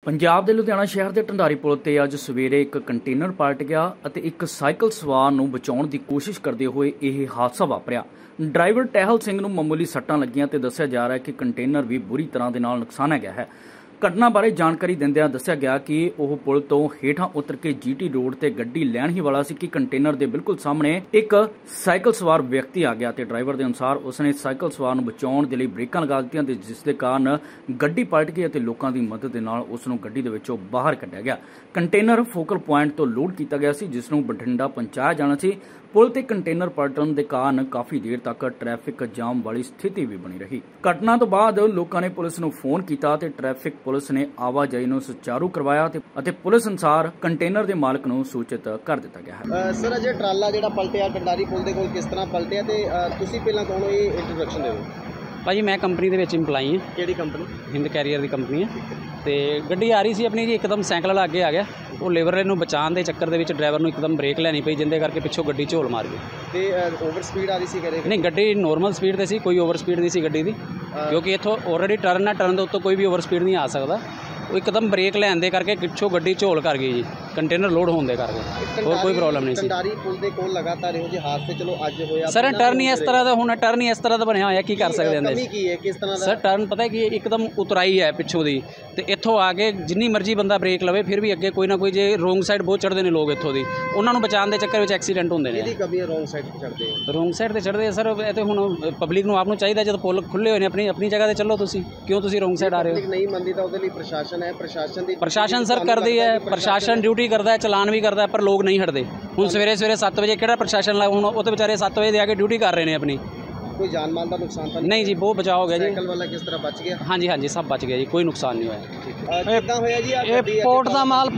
ਪੰਜਾਬ ਦੇ ਲੁਧਿਆਣਾ ਸ਼ਹਿਰ ਦੇ ਢੰਡਾਰੀ ਪੁਲ ਤੇ ਅੱਜ ਸਵੇਰੇ ਇੱਕ ਕੰਟੇਨਰ ਪਲਟ ਗਿਆ ਅਤੇ ਇੱਕ ਸਾਈਕਲ ਸਵਾਰ ਨੂੰ ਬਚਾਉਣ ਦੀ ਕੋਸ਼ਿਸ਼ ਕਰਦੇ ਹੋਏ ਇਹ ਹਾਦਸਾ ਵਾਪਰਿਆ। ਡਰਾਈਵਰ ਟਹਿਲ ਸਿੰਘ ਨੂੰ ਮਾਮੂਲੀ ਸੱਟਾਂ ਲੱਗੀਆਂ ਤੇ ਦੱਸਿਆ ਜਾ ਰਿਹਾ ਹੈ ਕਿ ਕੰਟੇਨਰ ਵੀ ਬੁਰੀ ਤਰ੍ਹਾਂ ਦੇ ਨਾਲ ਨੁਕਸਾਨਿਆ ਗਿਆ ਹੈ। ਘਟਨਾ ਬਾਰੇ ਜਾਣਕਾਰੀ ਦਿੰਦਿਆਂ ਦੱਸਿਆ ਗਿਆ ਕਿ ਉਹ ਪੁਲ ਤੋਂ ਹੇਠਾਂ ਉਤਰ ਕੇ ਜੀਟੀ ਰੋਡ ਤੇ ਗੱਡੀ ਲੈਣ ਹੀ ਵਾਲਾ ਸੀ ਕਿ ਕੰਟੇਨਰ ਦੇ ਬਿਲਕੁਲ ਸਾਹਮਣੇ ਇੱਕ ਸਾਈਕਲ ਸਵਾਰ ਵਿਅਕਤੀ ਆ ਗਿਆ ਤੇ ਡਰਾਈਵਰ ਦੇ ਅਨੁਸਾਰ ਉਸਨੇ ਸਾਈਕਲ ਸਵਾਰ ਨੂੰ ਬਚਾਉਣ ਦੇ ਲਈ ਬ੍ਰੇਕਾਂ ਲਗਾ ਦਿੱਤੀਆਂ ਤੇ ਜਿਸ ਦੇ ਕਾਰਨ ਗੱਡੀ ਪਲਟ ਗਈ ਅਤੇ ਲੋਕਾਂ ਦੀ ਮਦਦ ਦੇ ਨਾਲ ਉਸ ਨੂੰ ਗੱਡੀ ਦੇ ਵਿੱਚੋਂ ਬਾਹਰ ਕੱਢਿਆ ਗਿਆ। ਕੰਟੇਨਰ ਫੋਕਲ ਪੁਆਇੰਟ ਤੋਂ ਲੋਡ ਕੀਤਾ ਗਿਆ ਸੀ ਜਿਸ ਨੂੰ ਬਠਿੰਡਾ ਪਹੁੰਚਾਇਆ ਜਾਣਾ ਸੀ। ਪੁਲ ਤੇ ਕੰਟੇਨਰ ਪਲਟਣ ਦੇ ਕਾਰਨ ਕਾਫੀ ਦੇਰ ਤੱਕ ਟ੍ਰੈਫਿਕ ਜਾਮ ਵਾਲੀ ਸਥਿਤੀ ਵੀ ਬਣੀ ਰਹੀ। ਘਟਨਾ ਤੋਂ ਬਾਅਦ ਲੋਕਾਂ ਨੇ ਪੁਲਿਸ ਨੂੰ ਫੋਨ ਕੀਤਾ ਤੇ ਟ੍ਰੈਫਿਕ ਪੁਲਿਸ ਨੇ ਆਵਾਜਾਈ ਨੂੰ ਸੁਚਾਰੂ ਕਰਵਾਇਆ ਅਤੇ ਪੁਲਿਸ ਅਨੁਸਾਰ ਕੰਟੇਨਰ ਦੇ ਮਾਲਕ ਨੂੰ ਸੂਚਿਤ ਕਰ ਦਿੱਤਾ ਗਿਆ ਹੈ। ਸਰ ਅਜੇ ਟਰਾਲਾ ਜਿਹੜਾ ਪਲਟਿਆ ਢੰਡਾਰੀ ਪੁਲ ਦੇ ਕੋਲ ਕਿਸ ਤਰ੍ਹਾਂ ਪਲਟਿਆ ਤੇ ਤੁਸੀਂ ਪਹਿਲਾਂ ਕੌਣ ਹੋ, ਇਹ ਇੰਟਰੋਡਕਸ਼ਨ ਦਿਓ। ਭਾਜੀ ਮੈਂ ਕੰਪਨੀ ਦੇ ਵਿੱਚ ਇੰਪਲਾਈ ਹਾਂ। ਕਿਹੜੀ ਕੰਪਨੀ? ਹਿੰਦ ਕੈਰੀਅਰ ਦੀ ਕੰਪਨੀ ਹੈ। ਤੇ ਗੱਡੀ ਆ ਰਹੀ ਸੀ ਆਪਣੀ ਜੀ, ਇੱਕਦਮ ਸਾਈਕਲ ਵਾਲਾ ਅੱਗੇ ਆ ਗਿਆ। ਉਹ ਲੇਬਰ ਨੂੰ ਬਚਾਉਣ ਦੇ ਚੱਕਰ ਦੇ ਵਿੱਚ ਡਰਾਈਵਰ ਨੂੰ ਇੱਕਦਮ ਬ੍ਰੇਕ ਲੈਣੀ ਪਈ, ਜਿੰਦੇ ਕਰਕੇ ਪਿੱਛੋਂ ਗੱਡੀ ਝੋਲ ਮਾਰ ਗਈ। ਤੇ ਓਵਰ ਸਪੀਡ ਆ ਰਹੀ ਸੀ ਕਰੇ? ਨਹੀਂ, ਗੱਡੀ ਨੋਰਮਲ ਸਪੀਡ ਤੇ ਸੀ, ਕੋਈ ਓਵਰ ਸਪੀਡ ਨਹੀਂ ਸੀ ਗੱਡੀ ਦੀ, ਕਿਉਂਕਿ ਇੱਥੋਂ ਆਲਰੇਡੀ ਟਰਨ ਹੈ, ਟਰਨ ਦੇ ਉੱਤੋਂ ਕੋਈ ਵੀ ਓਵਰ ਸਪੀਡ ਨਹੀਂ ਆ ਸਕਦਾ। ਉਹ ਇੱਕਦਮ ਬ੍ਰੇਕ ਲੈਣ ਦੇ ਕਰਕੇ ਪਿੱਛੋਂ ਗੱਡੀ ਝੋਲ ਕਰ ਗਈ ਜੀ, ਕੰਟੇਨਰ ਲੋਡ ਹੋਣ ਦੇ ਕਰਕੇ। ਹੋਰ ਕੋਈ ਪ੍ਰੋਬਲਮ ਨਹੀਂ ਸੀ। ਢੰਡਾਰੀ ਪੁਲ ਦੇ ਕੋਲ ਲਗਾਤਾਰ ਇਹੋ ਜਿਹੇ ਹਾਦਸੇ ਚਲੋ ਅੱਜ ਹੋਇਆ ਸਰ। ਟਰਨ ਹੀ ਇਸ ਤਰ੍ਹਾਂ ਦਾ ਹੁਣ, ਟਰਨ ਹੀ ਇਸ ਤਰ੍ਹਾਂ ਦਾ ਬਣਿਆ ਹੋਇਆ, ਕੀ ਕਰ ਸਕਦੇ ਹਾਂ। ਕਮੀ ਕੀ ਹੈ, ਕਿਸ ਤਰ੍ਹਾਂ ਦਾ ਸਰ? ਟਰਨ ਪਤਾ ਕੀ ਇੱਕਦਮ ਉਤਰਾਈ ਹੈ ਪਿੱਛੋਂ ਦੀ, ਤੇ ਇੱਥੋਂ ਆ ਕੇ ਜਿੰਨੀ ਮਰਜ਼ੀ ਬੰਦਾ ਬ੍ਰੇਕ ਲਵੇ ਫਿਰ ਵੀ ਅੱਗੇ ਕੋਈ ਨਾ ਕੋਈ, ਜੇ ਰੋਂਗ ਸਾਈਡ ਬਹੁਤ ਚੜ੍ਹਦੇ ਨੇ ਲੋਕ ਇੱਥੋਂ ਦੀ, ਉਹਨਾਂ ਨੂੰ ਬਚਾਉਣ ਦੇ ਚੱਕਰ ਵਿੱਚ ਐਕਸੀਡੈਂਟ ਹੁੰਦੇ ਨੇ। ਇਹਦੀ ਕਮੀ ਹੈ, ਰੋਂਗ ਸਾਈਡ ਤੇ ਚੜ੍ਹਦੇ ਆ। ਰੋਂਗ ਸਾਈਡ ਤੇ ਚੜ੍ਹਦੇ ਆ ਸਰ। ਇਹ ਤੇ ਹੁਣ ਪਬਲਿਕ ਨੂੰ ਆਪ ਨੂੰ ਚਾਹੀਦਾ, ਜਦ ਪੁਲ ਖੁੱਲੇ ਹੋਏ ਨੇ ਆਪਣੀ ਜਗ੍ਹਾ ਤੇ ਚੱਲੋ। ਤੁਸੀਂ ਕਿਉਂ ਤੁਸੀਂ ਰੋਂਗ ਸਾਈਡ ਆ ਰਹੇ ਹੋ? ਪਬਲਿਕ ਨਹੀਂ ਮੰਨਦੀ ਤਾਂ ਉਹਦੇ ਲਈ ਪ੍ਰਸ਼ਾਸਨ ਹੈ। ਪ੍ਰਸ਼ਾਸਨ ਸਰ ਕਰਦੀ ਹੈ, ਪ੍ਰਸ਼ਾਸਨ ਡਿਊਟੀ ਕਰਦਾ ਹੈ, ਚਲਾਨ ਵੀ ਕਰਦਾ ਹੈ, ਪਰ ਲੋਕ ਨਹੀਂ ਹਟਦੇ। ਹੁਣ ਸਵੇਰੇ 7 ਵਜੇ ਕਿਹੜਾ ਪ੍ਰਸ਼ਾਸਨ ਹੁਣ ਉਹ ਤੇ ਵਿਚਾਰੇ 7 ਵਜੇ ਦੇ ਆ ਕੇ ਡਿਊਟੀ ਕਰ ਰਹੇ ਨੇ ਆਪਣੀ। ਕੋਈ ਜਾਨ ਮਾਲ ਦਾ ਨੁਕਸਾਨ ਤਾਂ ਨਹੀਂ ਜੀ, ਬਹੁਤ ਬਚਾਅ ਹੋ ਗਿਆ ਜੀ। ਸਾਈਕਲ ਵਾਲਾ ਕਿਸ ਤਰ੍ਹਾਂ ਬਚ ਗਿਆ? ਹਾਂਜੀ ਸਭ ਬਚ ਗਿਆ ਜੀ, ਕੋਈ ਨੁਕਸਾਨ ਨਹੀਂ ਹੋਇਆ। ਕਿੱਦਾਂ ਹੋਇਆ ਜੀ? ਇਹ ਪੋਰਟ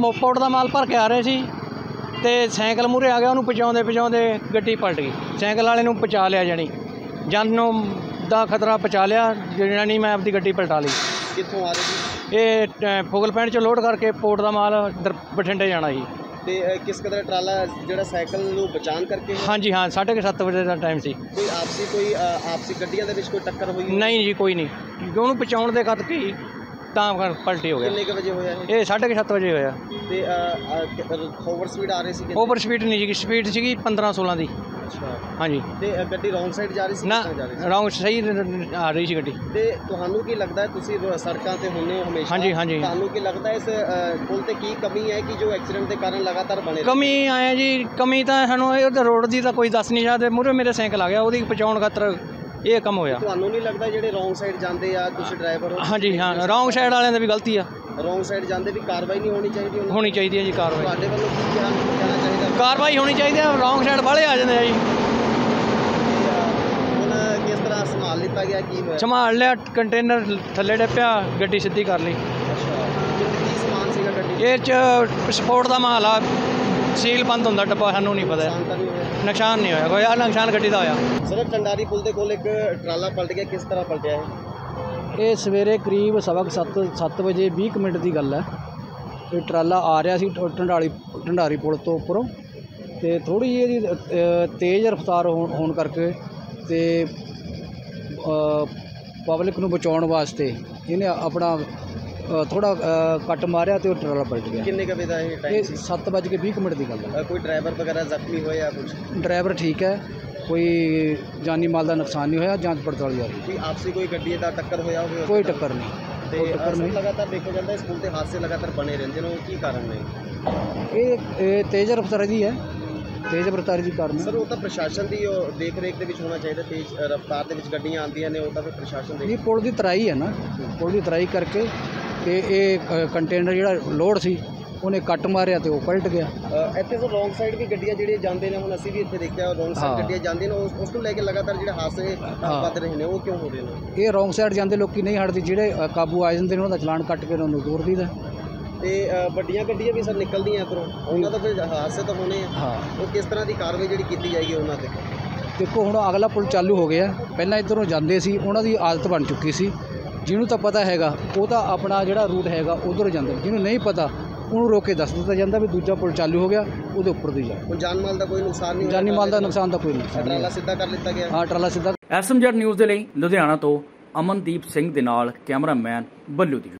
ਦਾ ਮਾਲ ਭਰ ਕੇ ਆ ਰਹੇ ਸੀ ਤੇ ਸਾਈਕਲ ਮੂਹਰੇ ਆ ਗਿਆ, ਉਹਨੂੰ ਪਹੁੰਚਾਉਂਦੇ ਗੱਡੀ ਪਲਟ ਗਈ। ਸਾਈਕਲ ਵਾਲੇ ਨੂੰ ਪਹੁੰਚਾ ਲਿਆ, ਜਾਣੀ ਜਾਨ ਨੂੰ ਦਾ ਖਤਰਾ ਪਹੁੰਚਾ ਲਿਆ, ਜਾਣੀ ਮੈਂ ਆਪਣੀ ਗੱਡੀ ਪਲਟਾ ਲਈ। ਕਿੱਥੋਂ ਆ ਰਹੇ ਸੀ ਇਹ? ਫੋਗਲ ਪੈਂਟ 'ਚ ਲੋਡ ਕਰਕੇ ਪੋਰਟ ਦਾ ਮਾਲ ਬਠਿੰਡੇ ਜਾਣਾ ਜੀ। ਤੇ ਕਿਸ ਕਦਰ ਟਰਾਲਾ ਜਿਹੜਾ ਸਾਈਕਲ ਨੂੰ ਬਚਾਉਣ ਕਰਕੇ? ਹਾਂਜੀ ਹਾਂ, 7:30 ਵਜੇ ਦਾ ਟਾਈਮ ਸੀ। ਕੋਈ ਆਪਸੀ ਗੱਡੀਆਂ ਦੇ ਵਿੱਚ ਕੋਈ ਟੱਕਰ ਹੋਈ? ਨਹੀਂ ਜੀ, ਕੋਈ ਨਹੀਂ। ਉਹਨੂੰ ਬਚਾਉਣ ਦੇ ਕਰਕੇ ਹੀ ਤਾਂ ਪਲਟੀ ਹੋ ਗਿਆ। ਕਿੰਨੇ ਕੁ ਵਜੇ ਹੋਇਆ ਇਹ 7:30 ਵਜੇ ਹੋਇਆ। ਤੇ ਓਵਰ ਸਪੀਡ ਆ ਰਹੀ ਸੀ? ਓਵਰ ਸਪੀਡ ਨਹੀਂ ਜੀ, ਸਪੀਡ ਸੀਗੀ 15-16 ਦੀ। ਅੱਛਾ। ਹਾਂਜੀ। ਤੇ ਗੱਡੀ ਰੌਂਗ ਸਾਈਡ ਜਾ ਰਹੀ ਸੀ? ਨਾ, ਰੌਂਗ ਸਹੀ ਆ ਰਹੀ ਸੀ ਗੱਡੀ। ਤੇ ਤੁਹਾਨੂੰ ਕੀ ਲੱਗਦਾ ਹੈ, ਤੁਸੀਂ ਸੜਕਾਂ ਤੇ ਹੁੰਦੇ ਹੋ ਹਮੇਸ਼ਾ? ਹਾਂਜੀ। ਤੁਹਾਨੂੰ ਕੀ ਲੱਗਦਾ ਇਸ ਪੁਲ ਤੇ ਕੀ ਕਮੀ ਹੈ ਕਿ ਜੋ ਐਕਸੀਡੈਂਟ ਦੇ ਕਾਰਨ ਲਗਾਤਾਰ ਬਣੇ? ਕਮੀ ਆਇਆ ਜੀ, ਕਮੀ ਤਾਂ ਸਾਨੂੰ ਇਹ ਰੋਡ ਦੀ ਤਾਂ ਕੋਈ ਦੱਸ ਨਹੀਂ ਸਕਦੇ। ਮੂਹਰੇ ਮੇਰੇ ਸਾਈਕਲ ਆ ਗਿਆ, ਉਹਦੀ ਬਚਾਉਣ ਖਾਤਰ ਇਹ ਕੰਮ ਹੋਇਆ। ਤੁਹਾਨੂੰ ਨਹੀਂ ਲੱਗਦਾ ਜਿਹੜੇ ਰੌਂਗ ਸਾਈਡ ਜਾਂਦੇ ਆ, ਤੁਸੀਂ ਡਰਾਈਵਰ ਹੋ? ਹਾਂਜੀ ਹਾਂ, ਰੌਂਗ ਸਾਈਡ ਵਾਲਿਆਂ ਦੀ ਵੀ ਗਲਤੀ ਆ। ਰੌਂਗ ਸਾਈਡ ਜਾਂਦੇ ਵੀ ਕਾਰਵਾਈ ਨਹੀਂ ਹੋਣੀ ਚਾਹੀਦੀ? ਹੋਣੀ ਚਾਹੀਦੀ ਹੈ ਜੀ ਕਾਰਵਾਈ। ਤੁਹਾਡੇ ਵੱਲੋਂ ਕੀ ਕਹਿਣਾ ਚਾਹੀਦਾ? ਕਾਰਵਾਈ ਹੋਣੀ ਚਾਹੀਦੀ ਹੈ। ਰੌਂਗ ਸਾਈਡ ਵਾਲੇ ਆ ਜਾਂਦੇ ਆ ਜੀ। ਹੁਣ ਕਿਸ ਤਰ੍ਹਾਂ ਸੰਭਾਲ ਲਿੱਤਾ ਗਿਆ? ਕੀ ਹੋਇਆ? ਸੰਭਾਲ ਲਿਆ, ਕੰਟੇਨਰ ਥੱਲੇ ਡੱਪਿਆ, ਗੱਡੀ ਸਿੱਧੀ ਕਰ ਲਈ। ਅੱਛਾ। ਕੀ ਸਮਾਨ ਸੀਗਾ ਗੱਡੀ? ਇਹ 'ਚ ਸਪੋਰਟ ਦਾ ਮਾਲ ਆ, ਸੀਲ ਬੰਦ ਹੁੰਦਾ ਡੱਬਾ, ਸਾਨੂੰ ਨਹੀਂ ਪਤਾ। ਨੁਕਸਾਨ ਨਹੀਂ ਹੋਇਆ ਕੋਈ, ਆ ਨੁਕਸਾਨ ਗੱਡੀ ਦਾ ਹੋਇਆ। ਸਰ ਢੰਡਾਰੀ ਪੁਲ ਦੇ ਕੋਲ ਇੱਕ ਟਰਾਲਾ ਪਲਟ ਗਿਆ, ਕਿਸ ਤਰ੍ਹਾਂ ਪਲਟਿਆ ਇਹ? ਇਹ ਸਵੇਰੇ ਕਰੀਬ 7:15 ਵਜੇ 20 ਮਿੰਟ ਦੀ ਗੱਲ ਹੈ। ਇਹ ਟਰਾਲਾ ਆ ਰਿਹਾ ਸੀ ਢੰਡਾਰੀ ਪੁਲ ਤੋਂ ਉੱਪਰੋਂ, ਤੇ ਥੋੜ੍ਹੀ ਜਿਹੀ ਇਹਦੀ ਤੇਜ਼ ਰਫ਼ਤਾਰ ਹੋਣ ਕਰਕੇ ਤੇ ਪਬਲਿਕ ਨੂੰ ਬਚਾਉਣ ਵਾਸਤੇ ਇਹਨੇ ਆਪਣਾ ਥੋੜਾ ਕੱਟ ਮਾਰਿਆ ਤੇ ਉਹ ਟਰਾਲਾ ਪਲਟ ਗਿਆ। ਕਿੰਨੇ ਕੁ ਵਜੇ ਦਾ ਇਹ ਟਾਈਮ ਸੀ? 7:20 ਦੀ ਗੱਲ ਹੈ। ਕੋਈ ਡਰਾਈਵਰ ਵਗੈਰਾ ਜ਼ਖਮੀ ਹੋਇਆ ਕੁਝ? ਡਰਾਈਵਰ ਠੀਕ ਹੈ, ਕੋਈ ਜਾਨੀ ਮਾਲ ਦਾ ਨੁਕਸਾਨ ਨਹੀਂ ਹੋਇਆ। ਜਾਂਚ ਪੜਤਾਲ ਜਾਰੀ। ਕੋਈ ਆਪਸੀ ਕੋਈ ਗੱਡੀ ਦਾ ਟੱਕਰ ਹੋਇਆ ਹੋਵੇ? ਕੋਈ ਟੱਕਰ ਨਹੀਂ। ਤੇ ਲਗਾਤਾਰ ਦੇਖੋ ਜਾਂਦਾ ਇਸ ਪੁਲ ਤੇ ਹਾਦਸੇ ਲਗਾਤਾਰ ਬਣੇ ਰਹਿੰਦੇ ਨੇ, ਕੀ ਕਾਰਨ ਨੇ? ਇਹ ਤੇਜ਼ ਰਫ਼ਤਾਰ ਦੀ ਹੈ, ਤੇਜ਼ ਰਫ਼ਤਾਰ ਦੀ ਕਾਰਨ। ਸਰ ਉਹ ਤਾਂ ਪ੍ਰਸ਼ਾਸਨ ਦੀ ਦੇਖ ਰੇਖ ਦੇ ਵਿੱਚ ਹੋਣਾ ਚਾਹੀਦਾ। ਤੇਜ਼ ਰਫ਼ਤਾਰ ਦੇ ਵਿੱਚ ਗੱਡੀਆਂ ਆਉਂਦੀਆਂ ਨੇ, ਉਹ ਤਾਂ ਫਿਰ ਪ੍ਰਸ਼ਾਸਨ ਦੀ ਪੁਲ ਦੀ ਤਰਾਈ ਹੈ ਨਾ, ਪੁਲ ਦੀ ਤਰਾਈ ਕਰਕੇ ਤੇ ਇਹ ਕੰਟੇਨਰ ਜਿਹੜਾ ਲੋਡ ਸੀ ਉਹਨੇ ਕੱਟ ਮਾਰਿਆ ਤੇ ਉਹ ਪਲਟ ਗਿਆ। ਇੱਥੇ ਤਾਂ ਰੌਂਗ ਸਾਈਡ ਵੀ ਗੱਡੀਆਂ ਜਿਹੜੀਆਂ ਜਾਂਦੇ ਨੇ, ਹੁਣ ਅਸੀਂ ਵੀ ਇੱਥੇ ਦੇਖਿਆ ਰੌਂਗ ਸਾਈਡ ਗੱਡੀਆਂ ਜਾਂਦੀਆਂ ਨੇ, ਉਸ ਨੂੰ ਲੈ ਕੇ ਲਗਾਤਾਰ ਜਿਹੜੇ ਹਾਦਸੇ ਵੱਧ ਰਹੇ ਨੇ, ਉਹ ਕਿਉਂ ਹੋ ਰਹੇ ਨੇ? ਇਹ ਰੌਂਗ ਸਾਈਡ ਜਾਂਦੇ ਲੋਕੀ ਨਹੀਂ ਹਟਦੇ, ਜਿਹੜੇ ਕਾਬੂ ਆ ਜਾਂਦੇ ਨੇ ਉਹਨਾਂ ਦਾ ਚਲਾਨ ਕੱਟ ਕੇ ਉਹਨਾਂ ਨੂੰ ਤੋੜ ਦਈਦਾ। ਤੇ ਵੱਡੀਆਂ ਗੱਡੀਆਂ ਵੀ ਸਰ ਨਿਕਲਦੀਆਂ ਇੱਧਰੋਂ, ਉਹਨਾਂ ਦਾ ਫਿਰ ਹਾਦਸੇ ਤਾਂ ਹੋਣੇ ਆ। ਉਹ ਕਿਸ ਤਰ੍ਹਾਂ ਦੀ ਕਾਰਵਾਈ ਜਿਹੜੀ ਕੀਤੀ ਜਾਏਗੀ ਉਹਨਾਂ 'ਤੇ? ਦੇਖੋ ਹੁਣ ਅਗਲਾ ਪੁਲ ਚਾਲੂ ਹੋ ਗਿਆ, ਪਹਿਲਾਂ ਇੱਧਰੋਂ ਜਾਂਦੇ ਸੀ, ਉਹਨਾਂ ਦੀ ਆਦਤ ਬਣ ਚੁੱਕੀ ਸੀ। ਜਿਹਨੂੰ ਤਾਂ ਪਤਾ ਹੈਗਾ ਉਹ ਤਾਂ ਆਪਣਾ ਜਿਹੜਾ ਰੂਟ ਹੈਗਾ ਉੱਧਰ ਜਾਂਦਾ, ਜਿਹਨੂੰ ਨਹੀਂ ਪਤਾ ਉਹਨੂੰ ਰੋਕ ਕੇ ਦੱਸ ਦਿੱਤਾ ਜਾਂਦਾ ਵੀ ਦੂਜਾ ਪੁਲ ਚਾਲੂ ਹੋ ਗਿਆ, ਉਹਦੇ ਉੱਪਰ ਦੀ ਜਾ। ਹੁਣ ਜਾਨ ਮਾਲ ਦਾ ਕੋਈ ਨੁਕਸਾਨ ਨਹੀਂ? ਜਾਨੀ ਮਾਲ ਦਾ ਨੁਕਸਾਨ ਦਾ ਕੋਈ ਨਹੀਂ। ਟਰਾਲਾ ਸਿੱਧਾ ਕਰ ਲਿੱਤਾ ਗਿਆ? ਹਾਂ, ਟਰਾਲਾ ਸਿੱਧਾ। SMZ ਨਿਊਜ਼ ਦੇ ਲਈ ਲੁਧਿਆਣਾ ਤੋਂ ਅਮਨਦੀਪ ਸਿੰਘ ਦੇ ਨਾਲ ਕੈਮਰਾਮੈਨ ਬੱਲੂ ਦੀ।